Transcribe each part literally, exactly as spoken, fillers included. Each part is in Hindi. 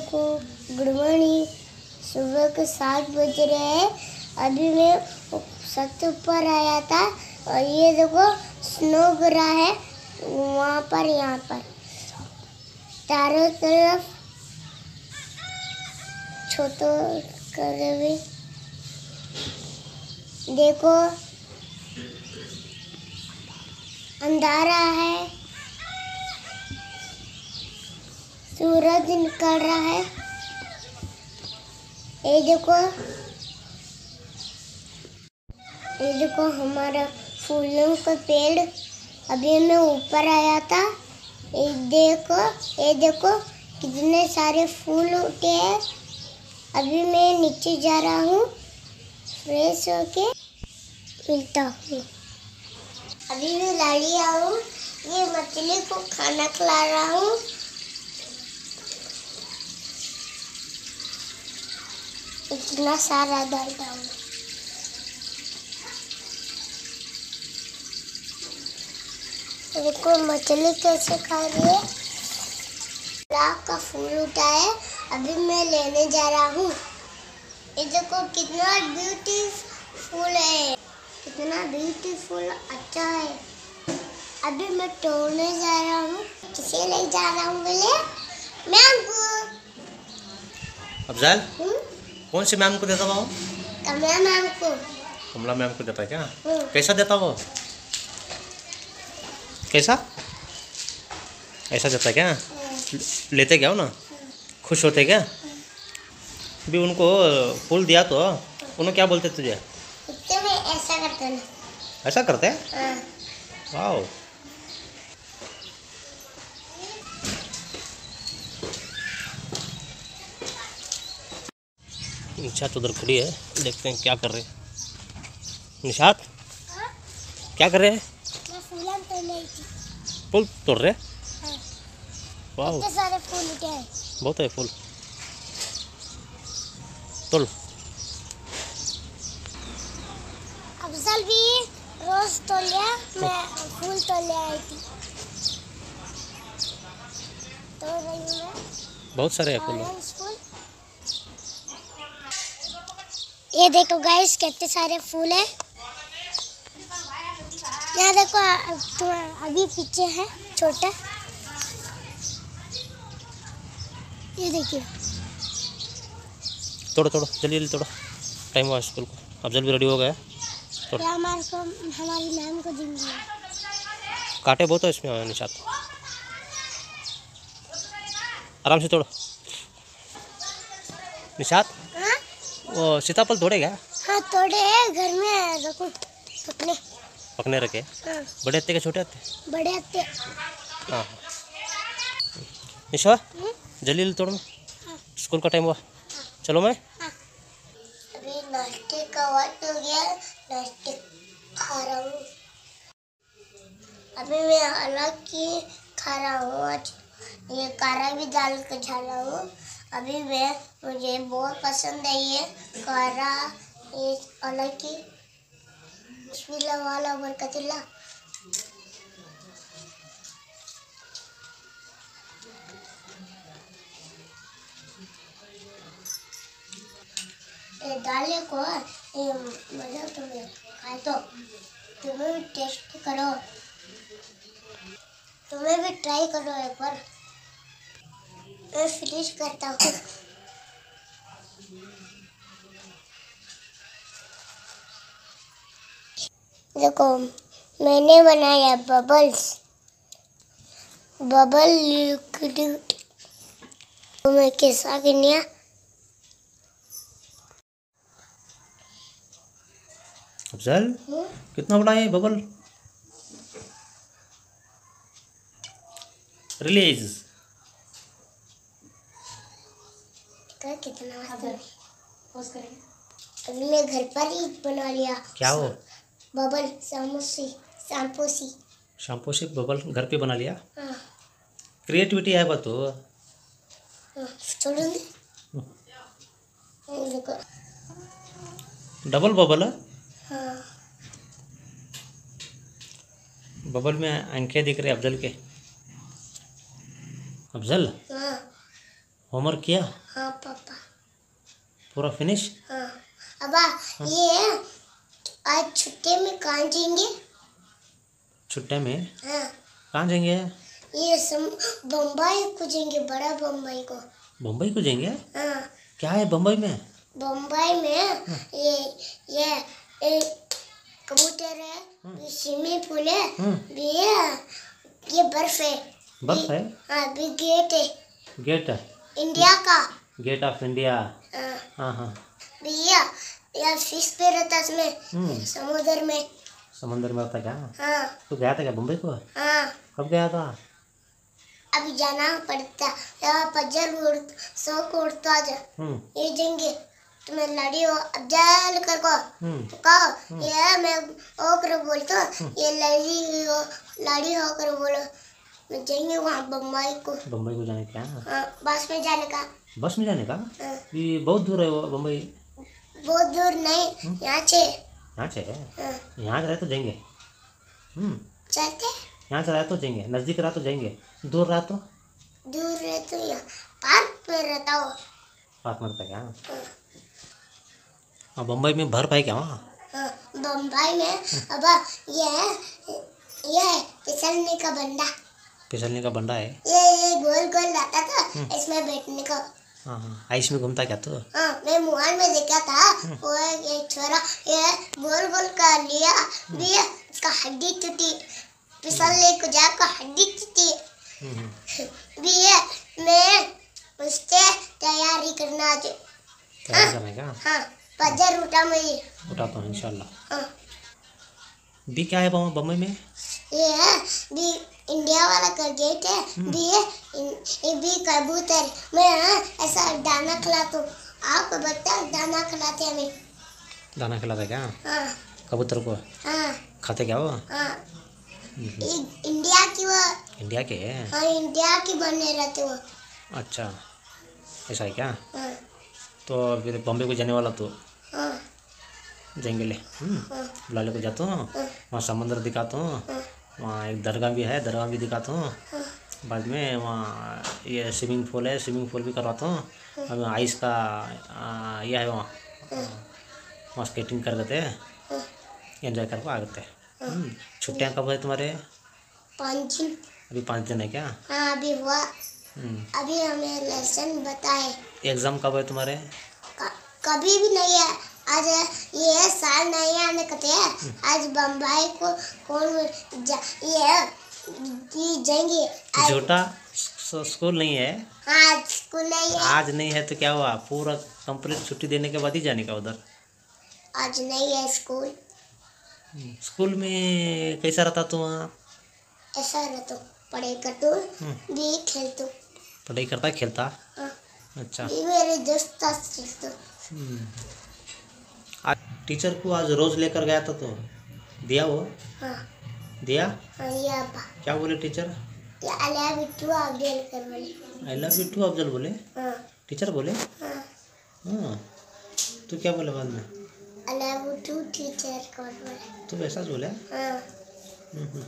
को गुड मॉर्निंग। सुबह के सात बज रहे हैं। अभी मैं छत ऊपर आया था और ये देखो स्नो गिरा है वहाँ पर, यहाँ पर चारों तरफ छोटो करे हुए देखो अंधारा है, सूरज निकल रहा है। ये देखो ये देखो हमारा फूलों का पेड़। अभी मैं ऊपर आया था। ये देखो ये देखो कितने सारे फूल उठे हैं। अभी मैं नीचे जा रहा हूँ, फ्रेश होके मिलता हूँ। अभी मैं लाड़ी आऊँ, ये मछली को खाना खिला रहा हूँ। इतना सारा डालता हूँ। देखो मछली कैसे खा रही है। गुलाब का फूल उठा है, अभी मैं लेने जा रहा हूँ। ये देखो कितना ब्यूटीफुल है, कितना ब्यूटीफुल अच्छा है। अभी मैं तोड़ने जा रहा हूँ। किसे ले जा रहा हूँ बोले? मैम को। अफजल कौन सी मैम को देता वो? कमला मैम को। कमला मैम को देता है क्या? कैसा देता वो? कैसा ऐसा देता है क्या? लेते क्या हो ना, खुश होते क्या? अभी उनको फूल दिया तो उन्होंने क्या बोलते तुझे? में ऐसा करते हैं। ऐसा करते हैं? वाह। निशात उधर खड़ी है, देखते हैं क्या कर रहे हैं। निशात क्या कर रहे हैं? मैं फूल तोड़ रही थी। फूल तोड़ रहे? हाँ। वाह, इतने सारे फूल उठे हैं। बहुत है फूल, तोड़। अफजल भी रोज तोड़ लिया, मैं फूल तोड़ ले आई थी। तोड़ रही हूँ मैं। बहुत सारे हैं फूल। फूल ये देखो गाइस कितने सारे फूल हैं। यहाँ देखो तो अभी पीछे है छोटा, ये देखिए। तोड़ो तोड़ो जल्दी जल्दी तोड़ो, टाइम हुआ स्कूल को। अफजल भी रेडी हो गया। तो हमारे को हमारी मैम को देंगे। कांटे बहुत है इसमें निशात, आराम से तोड़ो निशात। हाँ? वो सीताफल तोड़े क्या? हाँ तोड़े हैं, घर में रखो पकने पकने रखे। हाँ। बड़े हत्ते के छोटे हत्ते? बड़े हत्ते। हाँ निशा जल्दी जल्दी तोड़ो, स्कूल का टाइम हुआ। चलो मैं हाँ। अभी नाश्ते का वक्त हो गया, नाश्ते खा रहा हूँ। अभी मैं अलग की खा रहा हूँ। आज ये कारा भी डाल के खा रहा हूँ। अभी मैं मुझे बहुत पसंद है ये कारा, ये अलग की। बिस्मिल्लाह वाला बरकतुल्लाह। डाले को ये मजा तुम्हें खाए तो तुम्हें भी टेस्ट करो, तुम्हें भी ट्राई करो एक बार। मैं फिनिश करता हूँ। देखो मैंने बनाया बबल्स, बबल लिक्विड। तो मैं कैसा गिनिया। अफजल कितना बड़ा है बबल? रिलीज कितना अभी मैं घर पर ही बना लिया। क्या हो? बबल समोसी शैम्पू सी शैम्पू से बबल घर पे बना लिया। हाँ। क्रिएटिविटी है बात तो। हाँ, छोड़ो दे। देखो डबल बबल है। हाँ। बबल में आंखें दिख रहे अफजल के। अफजल हाँ। होमवर्क किया? हाँ पापा। पूरा फिनिश? हाँ अबा ये आज छुट्टी में कहाँ जाएंगे? छुट्टे में हाँ कहाँ जाएंगे? ये सम बम्बई को जाएंगे, बड़ा बम्बई को। बम्बई को जाएंगे? हाँ क्या है बम्बई में? बम्बई में ये ये ये कबूतर है, ये स्विमिंग पूल है, भी ये ये बर्फ है। बर्फ है? हाँ भी गेट है, गेट? इंडिया का। Gate of India. हाँ हाँ हाँ। भैया यार फिश पे रहता है इसमें, समुद्र में। समंदर में रहता क्या? हाँ तो गया था क्या बम्बई को? हाँ कब गया था? अभी जाना पड़ता यार, पजल उड़ सौ को उड़ता जा ये जाएंगे। तुम्हें लड़ी हो अब जल कर को कहो ये मैं ओ कर बोलता ये लड़ी हो लड़ी हो कर बोलो, मैं जाएंगे वहाँ बम्बई को। बम्बई को जाने क्या? हाँ बस में जाने का। बस में जाने का? हाँ। ये बहुत दूर है वो बम्बई। बहुत दूर नहीं, यहाँ से। यहाँ से? हाँ। यहाँ से रहे तो जाएंगे। हम्म चलते यहाँ से रहे तो जाएंगे, नज़दीक रहा तो जाएंगे, दूर रहा तो? दूर रहे तो यहाँ पार्क में रहता हो। पार्क में रहता क्या? हाँ। हाँ बम्बई में बर्फ है क्या वहाँ? हाँ बम्बई में अब ये ये फिसलने का बंदा, फिसलने का बंडा है? ये ये गोल गोल रहता था, इसमें बैठने का। हाँ हाँ आइस में घूमता क्या तो? हाँ मैं मोबाइल में देखा था, वो एक छोरा ये गोल गोल कर लिया भी उसका हड्डी टूटी, फिसलने को जाकर हड्डी टूटी भी ये मैं उससे तैयारी करना चाहिए। तैयारी करने का? हाँ पजर उठा मैं ये उठाता हूँ इंशाल्लाह। हाँ भी क्या है बम- बम्बई में? ये है भी इंडिया वाला का गेट है, भी ये ये भी कबूतर। मैं हाँ, ऐसा दाना खिलाता हूँ, आपको बता दाना खिलाते हैं हमें। दाना खिलाता क्या हाँ कबूतर को? हाँ खाते क्या वो? हाँ ये इंडिया की वो। इंडिया के है? हाँ इंडिया की बने रहते वो। अच्छा ऐसा है क्या? हाँ तो फिर बम्बई को जाने वाला तो हाँ जाएंगे ले। हाँ बुलाले को जाता हूँ, वहाँ समंदर दिखाता हूँ, हाँ वहाँ एक दरगाह भी है, दरगाह भी दिखाता हूँ। हाँ बाद में वहाँ ये स्विमिंग पूल है, स्विमिंग पूल भी करवाता हूँ। अभी आइस का आ, यह है वहाँ, वहाँ स्केटिंग कर देते हैं, एंजॉय करके आ जाते हैं। छुट्टियाँ कब है तुम्हारे? पाँच दिन। अभी पाँच दिन है क्या? हाँ अभी हुआ, हम्म, अभी हमें लेसन बताए। एग्ज़ाम कब है तुम्हारे? क- कभी भी नहीं है, आज ये साल नहीं आने का थे। आज बम्बई को कौन जा, ये ये जाएंगे आज। झूठा स- स्कूल नहीं है? हाँ आज स्कूल नहीं है। आज नहीं है तो क्या हुआ, पूरा कंप्लीट छुट्टी देने के बाद ही जाने का उधर। आज नहीं है स्कूल। स्कूल में कैसा रहता तू वहाँ? ऐसा रहता हूँ, पढ़ाई करता हूँ भी खेलता हूँ। पढ़ाई करता खेलता? हाँ, अच्छा। भी मेरे दोस्त साथ खेलता हूँ। हम्म। आज टीचर को आज रोज लेकर गया था तो दिया वो? हाँ दिया? हाँ ये अब्बा क्या बोले टीचर? ये अलिया बिट्टू अफजल कर बोले। I love you too Afzal बोले? हाँ टीचर बोले? हाँ हाँ। तू क्या बोले बाद में? अलिया बिट्टू टीचर कर बोले। तू वैसा बोले? हाँ हम्म, हम्म।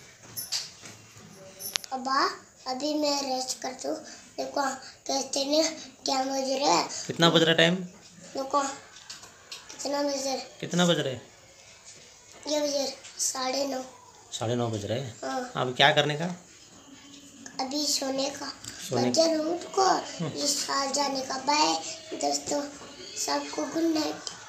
अब्बा अभी मैं रेस्ट करता हूँ। देखो कहते ने क्या बज रहा है? कितना बज रहा टाइम? देखो कितना बज रहा है? कितना बज रहे? ये बज रहा है साढ़े नौ। साढ़े नौ बज रहे हैं। हाँ अब क्या करने का? अभी सोने का। सोने- बजर उठ को इस साल जाने का। बाय दोस्तों, सबको गुड नाइट।